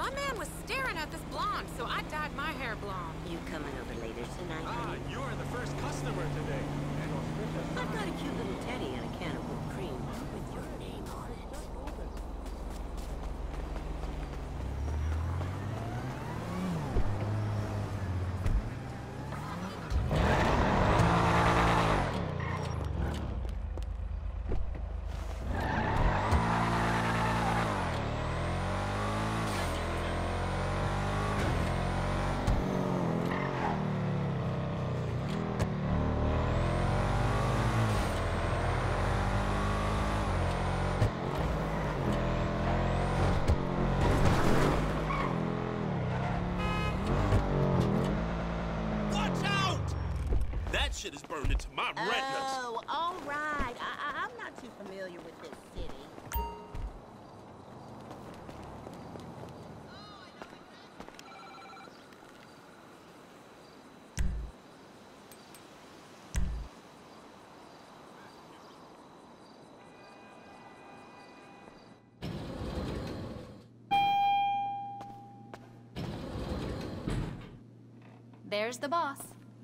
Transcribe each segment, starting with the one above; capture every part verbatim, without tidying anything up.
My man was staring at this blonde, so I dyed my hair blonde. You coming over later tonight, Ah, honey? you are the first customer today. I've got a cute little teddy and a can of whipped cream with your name on it. That shit is burned into my retinas. Oh, all right. I, I, I'm not too familiar with this city. There's the boss.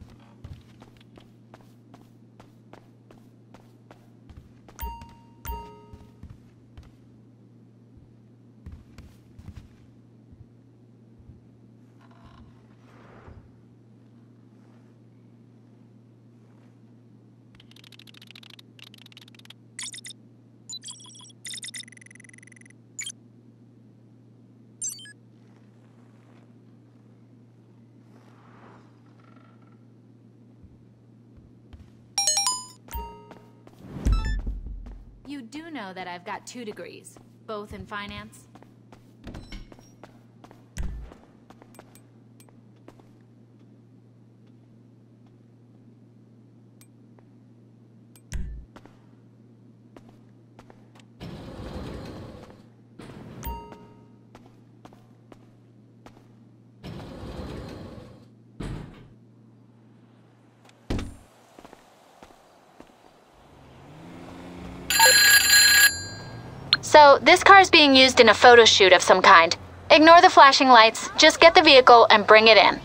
You do know that I've got two degrees, both in finance? So, this car's being used in a photo shoot of some kind. Ignore the flashing lights, just get the vehicle and bring it in.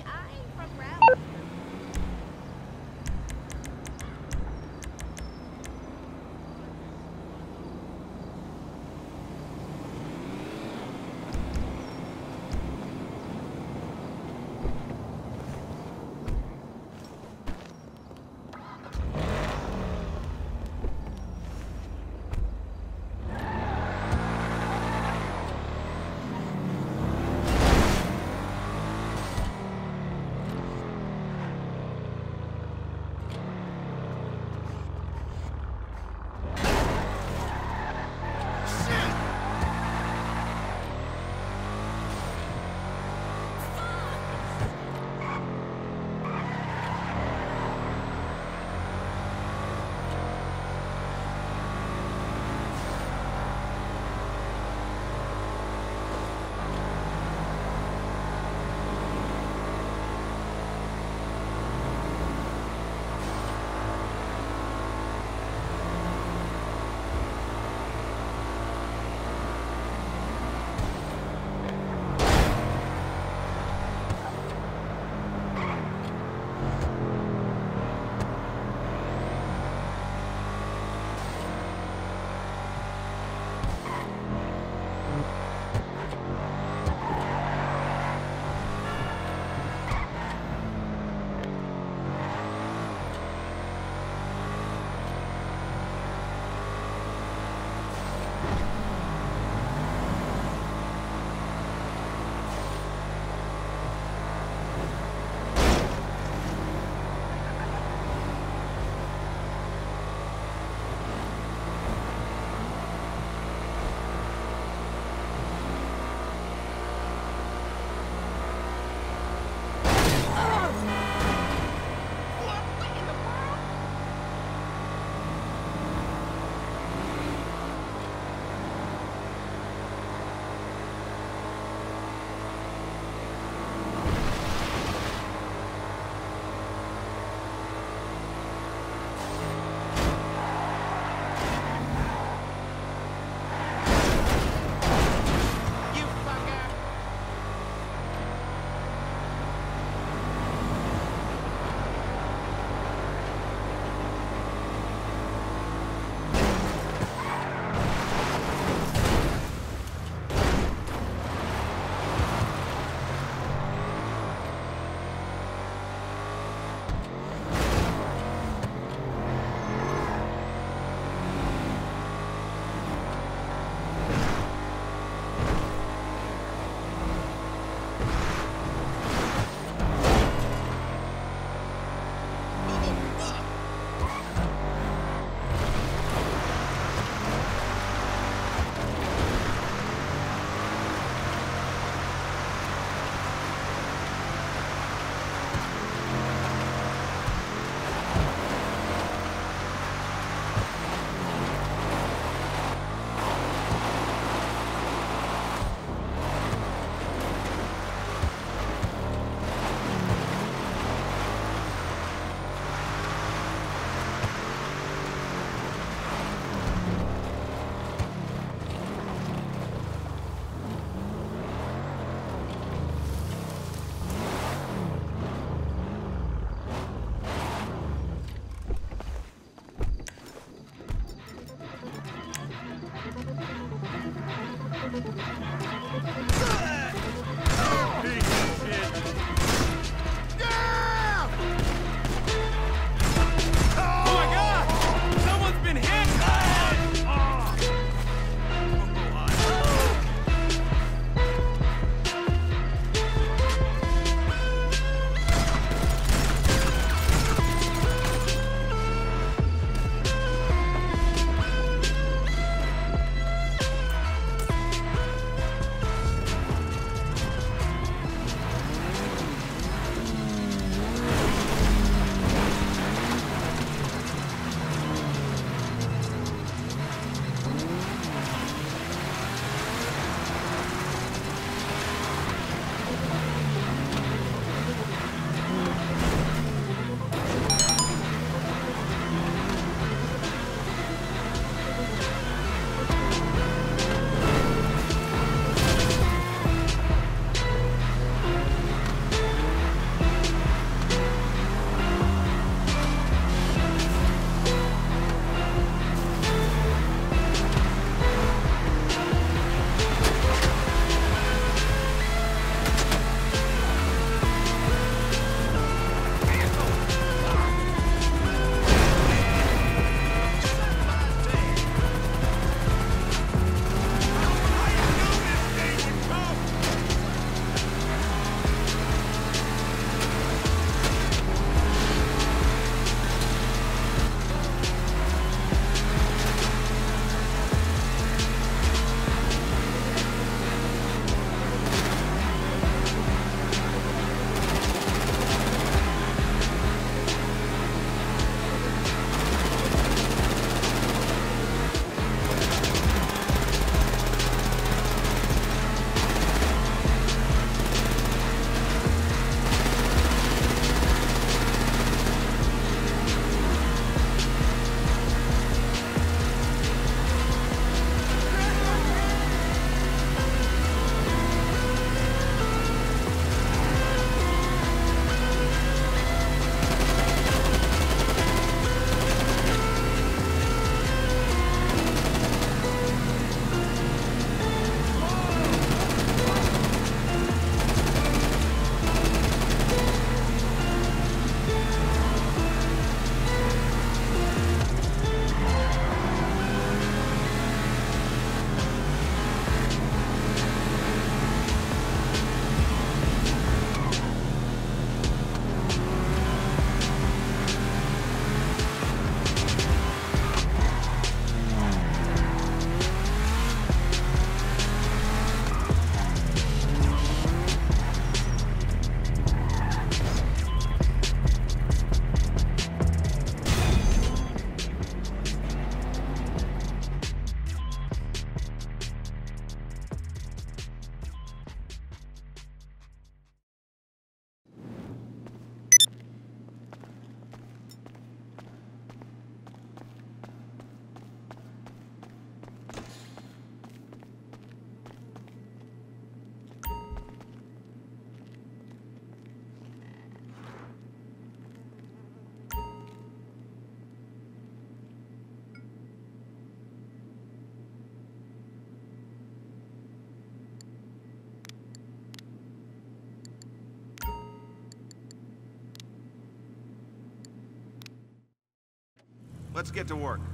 Let's get to work.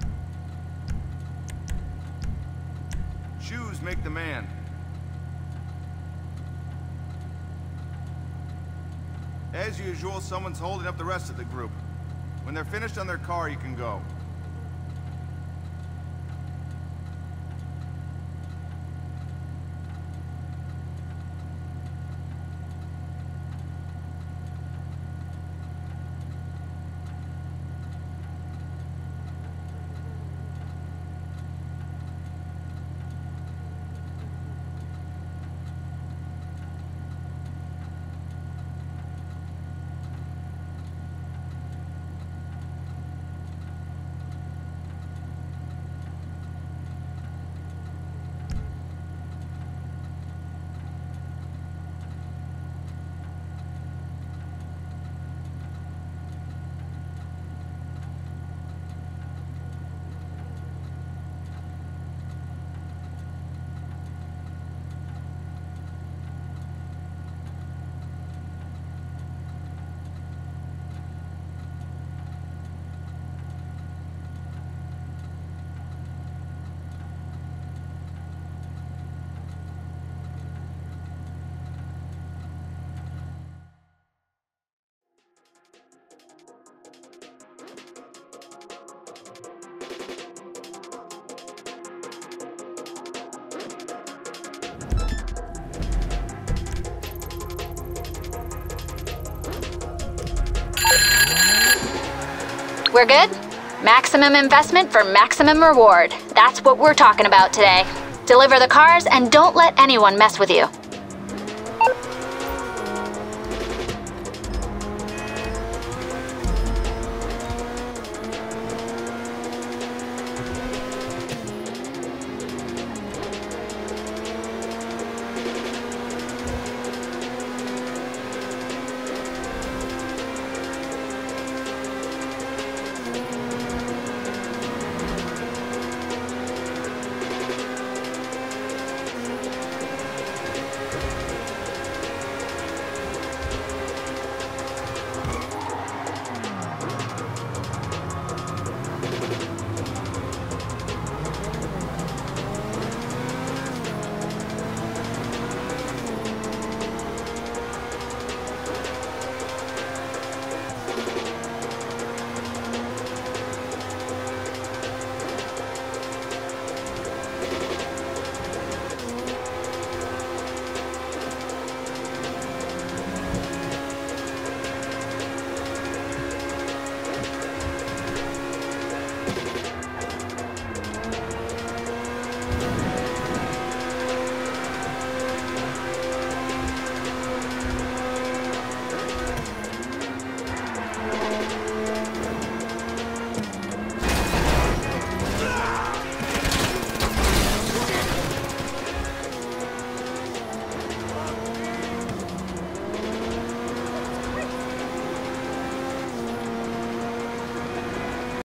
Shoes make the man. As usual, someone's holding up the rest of the group. When they're finished on their car, you can go. We're good? Maximum investment for maximum reward. That's what we're talking about today. Deliver the cars and don't let anyone mess with you.